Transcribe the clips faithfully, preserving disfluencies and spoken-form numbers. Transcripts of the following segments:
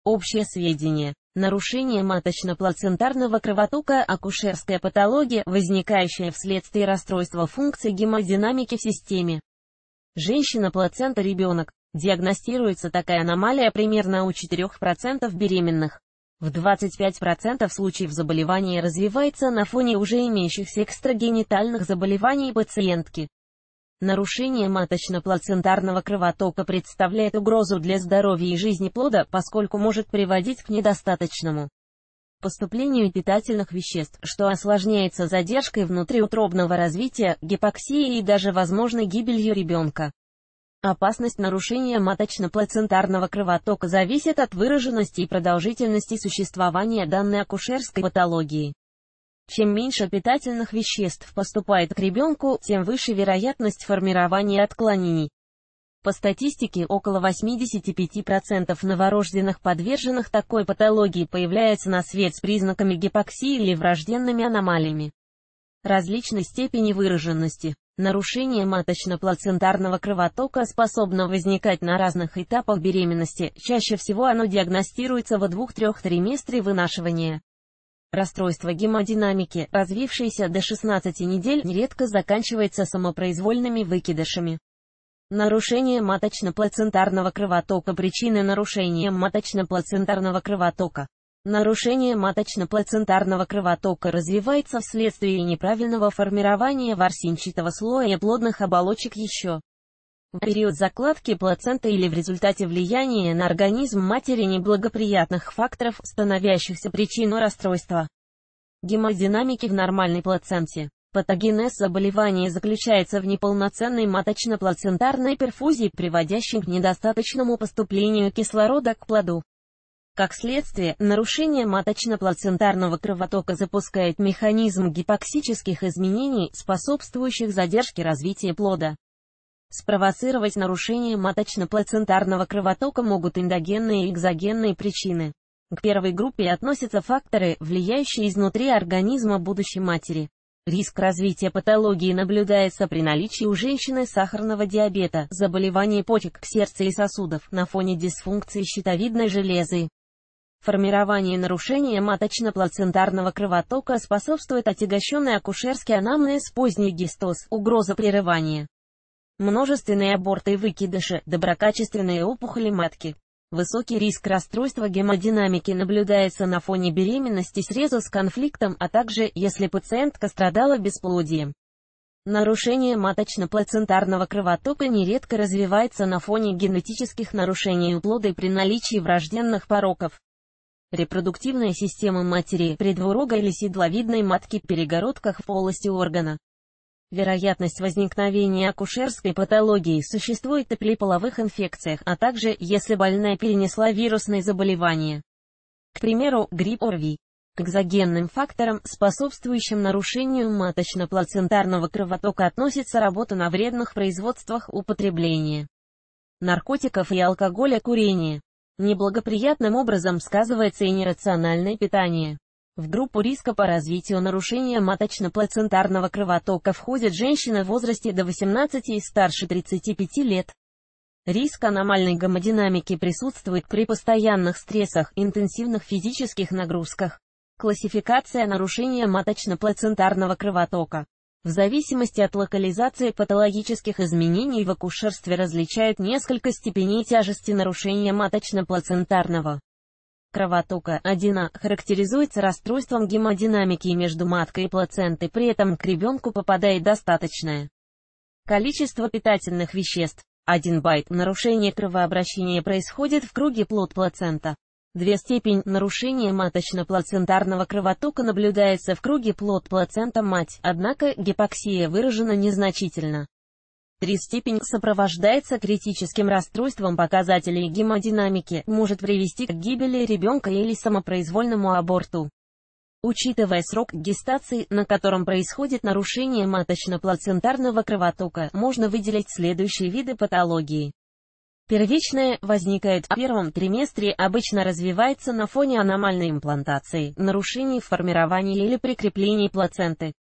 Общее сведение. Нарушение маточно-плацентарного кровотока – акушерская патология, возникающая вследствие расстройства функций гемодинамики в системе. Женщина, плацента, ребенок. Диагностируется такая аномалия примерно у четырёх процентов беременных. В двадцати пяти процентах случаев заболевание развивается на фоне уже имеющихся экстрагенитальных заболеваний пациентки. Нарушение маточно-плацентарного кровотока представляет угрозу для здоровья и жизни плода, поскольку может приводить к недостаточному поступлению питательных веществ, что осложняется задержкой внутриутробного развития, гипоксией и даже возможной гибелью ребенка. Опасность нарушения маточно-плацентарного кровотока зависит от выраженности и продолжительности существования данной акушерской патологии. Чем меньше питательных веществ поступает к ребенку, тем выше вероятность формирования отклонений. По статистике, около восьмидесяти пяти процентов новорожденных, подверженных такой патологии, появляются на свет с признаками гипоксии или врожденными аномалиями различной степени выраженности. Нарушение маточно-плацентарного кровотока способно возникать на разных этапах беременности, чаще всего оно диагностируется во двух-трех триместре вынашивания. Расстройство гемодинамики, развившееся до шестнадцати недель, нередко заканчивается самопроизвольными выкидышами. Нарушение маточно-плацентарного кровотока. Причины нарушения маточно-плацентарного кровотока. Нарушение маточно-плацентарного кровотока развивается вследствие неправильного формирования ворсинчатого слоя плодных оболочек еще в период закладки плаценты или в результате влияния на организм матери неблагоприятных факторов, становящихся причиной расстройства гемодинамики в нормальной плаценте. Патогенез заболевания заключается в неполноценной маточно-плацентарной перфузии, приводящей к недостаточному поступлению кислорода к плоду. Как следствие, нарушение маточно-плацентарного кровотока запускает механизм гипоксических изменений, способствующих задержке развития плода. Спровоцировать нарушение маточно-плацентарного кровотока могут эндогенные и экзогенные причины. К первой группе относятся факторы, влияющие изнутри организма будущей матери. Риск развития патологии наблюдается при наличии у женщины сахарного диабета, заболеваний почек, сердца и сосудов, на фоне дисфункции щитовидной железы. Формирование нарушения маточно-плацентарного кровотока способствует отягощенный акушерский анамнез, поздний гистоз, угроза прерывания, множественные аборты и выкидыши, доброкачественные опухоли матки. Высокий риск расстройства гемодинамики наблюдается на фоне беременности с резус-конфликтом, а также, если пациентка страдала бесплодием. Нарушение маточно-плацентарного кровотока нередко развивается на фоне генетических нарушений у плода и при наличии врожденных пороков. Репродуктивная система матери, предвурога или седловидной матки, перегородках в полости органа. Вероятность возникновения акушерской патологии существует и при половых инфекциях, а также, если больная перенесла вирусные заболевания. К примеру, грипп ОРВИ. К экзогенным факторам, способствующим нарушению маточно-плацентарного кровотока, относится работа на вредных производствах, употребление наркотиков и алкоголя, курение. Неблагоприятным образом сказывается и нерациональное питание. В группу риска по развитию нарушения маточно-плацентарного кровотока входят женщины в возрасте до восемнадцати и старше тридцати пяти лет. Риск аномальной гемодинамики присутствует при постоянных стрессах, интенсивных физических нагрузках. Классификация нарушения маточно-плацентарного кровотока. В зависимости от локализации патологических изменений в акушерстве различают несколько степеней тяжести нарушения маточно-плацентарного кровотока. один А характеризуется расстройством гемодинамики между маткой и плацентой, при этом к ребенку попадает достаточное количество питательных веществ. один байт. Нарушение кровообращения происходит в круге плод-плацента. два Степень нарушения маточно-плацентарного кровотока наблюдается в круге плод-плацента-мать, однако гипоксия выражена незначительно. три Степень сопровождается критическим расстройством показателей гемодинамики, может привести к гибели ребенка или самопроизвольному аборту. Учитывая срок гестации, на котором происходит нарушение маточно-плацентарного кровотока, можно выделить следующие виды патологии. Первичная возникает в первом триместре, обычно развивается на фоне аномальной имплантации, нарушений в формировании или прикреплении плаценты.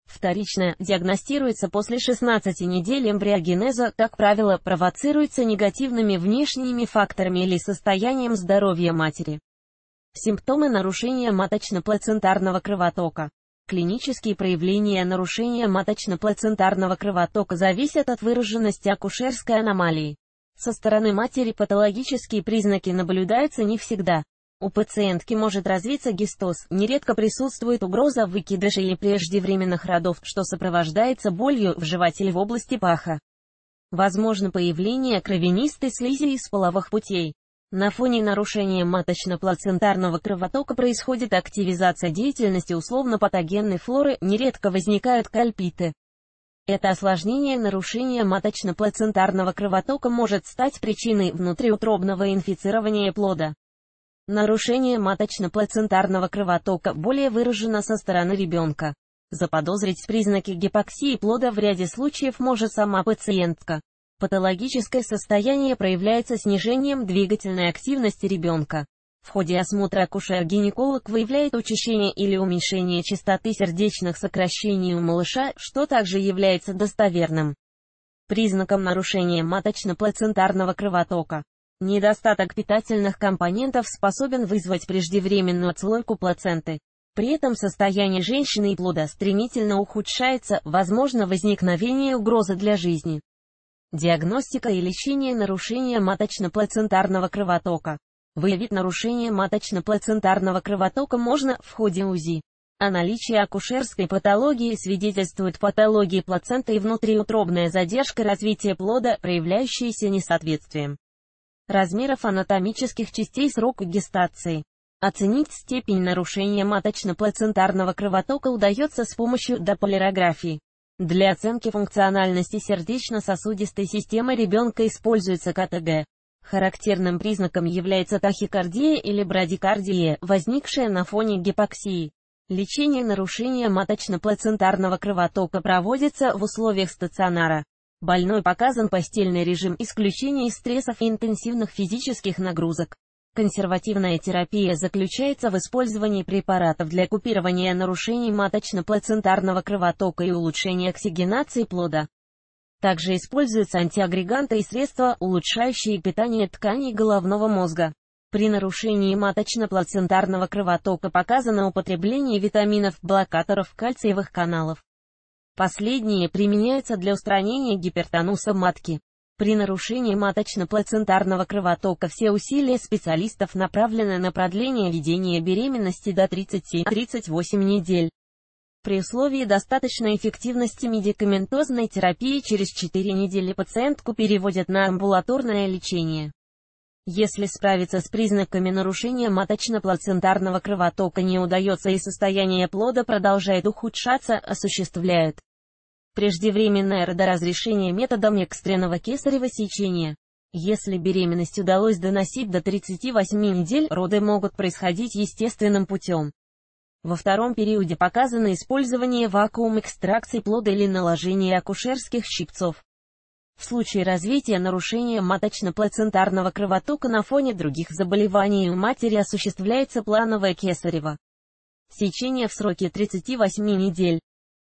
Вторично диагностируется после шестнадцати недель эмбриогенеза, как правило, провоцируется негативными внешними факторами или состоянием здоровья матери. Симптомы нарушения маточно-плацентарного кровотока. Клинические проявления нарушения маточно-плацентарного кровотока зависят от выраженности акушерской аномалии. Со стороны матери патологические признаки наблюдаются не всегда. У пациентки может развиться гистоз, нередко присутствует угроза выкидыша или преждевременных родов, что сопровождается болью в животе или в области паха. Возможно появление кровянистой слизи из половых путей. На фоне нарушения маточно-плацентарного кровотока происходит активизация деятельности условно-патогенной флоры, нередко возникают кальпиты. Это осложнение нарушения маточно-плацентарного кровотока может стать причиной внутриутробного инфицирования плода. Нарушение маточно-плацентарного кровотока более выражено со стороны ребенка. Заподозрить признаки гипоксии плода в ряде случаев может сама пациентка. Патологическое состояние проявляется снижением двигательной активности ребенка. В ходе осмотра акушер-гинеколог выявляет учащение или уменьшение частоты сердечных сокращений у малыша, что также является достоверным признаком нарушения маточно-плацентарного кровотока. Недостаток питательных компонентов способен вызвать преждевременную отслойку плаценты. При этом состояние женщины и плода стремительно ухудшается, возможно возникновение угрозы для жизни. Диагностика и лечение нарушения маточно-плацентарного кровотока. Выявить нарушение маточно-плацентарного кровотока можно в ходе УЗИ. О наличии акушерской патологии свидетельствует патология плаценты и внутриутробная задержка развития плода, проявляющаяся несоответствием размеров анатомических частей сроку гестации. Оценить степень нарушения маточно-плацентарного кровотока удается с помощью дополярографии. Для оценки функциональности сердечно-сосудистой системы ребенка используется ка тэ гэ. Характерным признаком является тахикардия или брадикардия, возникшая на фоне гипоксии. Лечение нарушения маточно-плацентарного кровотока проводится в условиях стационара. Больной показан постельный режим, исключение из стрессов и интенсивных физических нагрузок. Консервативная терапия заключается в использовании препаратов для купирования нарушений маточно-плацентарного кровотока и улучшения оксигенации плода. Также используются антиагреганты и средства, улучшающие питание тканей головного мозга. При нарушении маточно-плацентарного кровотока показано употребление витаминов-блокаторов кальциевых каналов. Последние применяются для устранения гипертонуса матки. При нарушении маточно-плацентарного кровотока все усилия специалистов направлены на продление ведения беременности до тридцати-тридцати восьми недель. При условии достаточной эффективности медикаментозной терапии через четыре недели пациентку переводят на амбулаторное лечение. Если справиться с признаками нарушения маточно-плацентарного кровотока не удается и состояние плода продолжает ухудшаться, осуществляют преждевременное родоразрешение методом экстренного кесарево сечения. Если беременность удалось доносить до тридцати восьми недель, роды могут происходить естественным путем. Во втором периоде показано использование вакуум-экстракции плода или наложение акушерских щипцов. В случае развития нарушения маточно-плацентарного кровотока на фоне других заболеваний у матери осуществляется плановое кесарево сечение в сроке тридцати восьми недель.